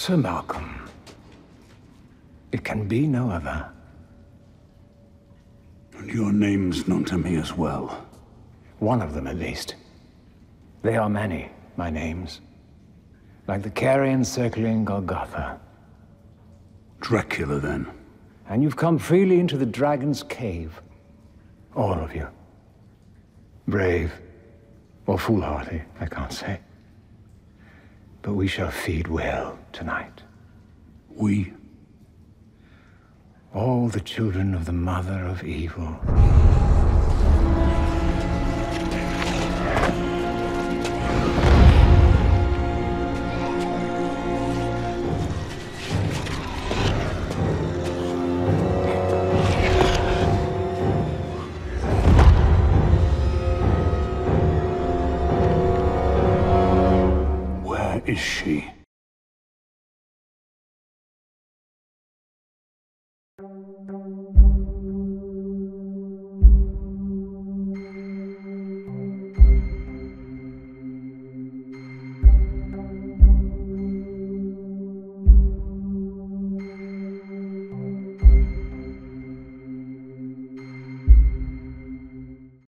Sir Malcolm. It can be no other. And your name's known to me as well. One of them, at least. They are many, my names. Like the carrion circling Golgotha. Dracula, then. And you've come freely into the dragon's cave. All of you. Brave. Or foolhardy, I can't say. But we shall feed well tonight. We? All the children of the mother of evil. Where is she?